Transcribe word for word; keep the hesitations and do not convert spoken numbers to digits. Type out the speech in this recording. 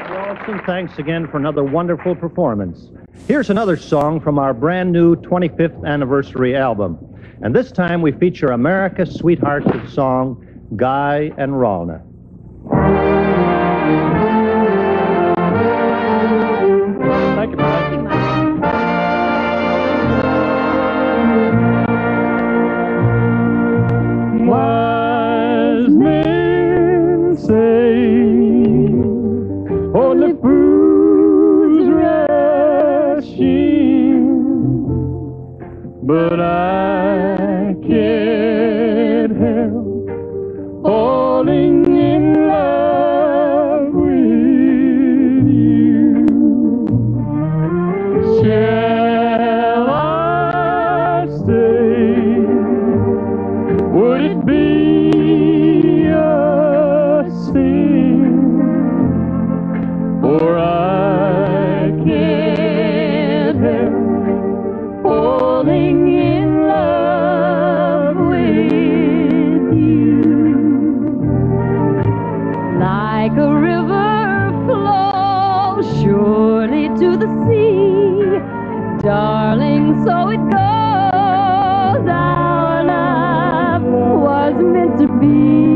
Walton, thanks again for another wonderful performance. Here's another song from our brand new twenty-fifth anniversary album. And this time we feature America's Sweethearts' song, Guy and Ralna. Thank you, Mike. Wise men say only fools rushing, but I can't help falling in love with you. Shall I stay? Would it be a sin? For I can't help falling in love with you. Like a river flows surely to the sea, darling, so it goes. Our love was meant to be.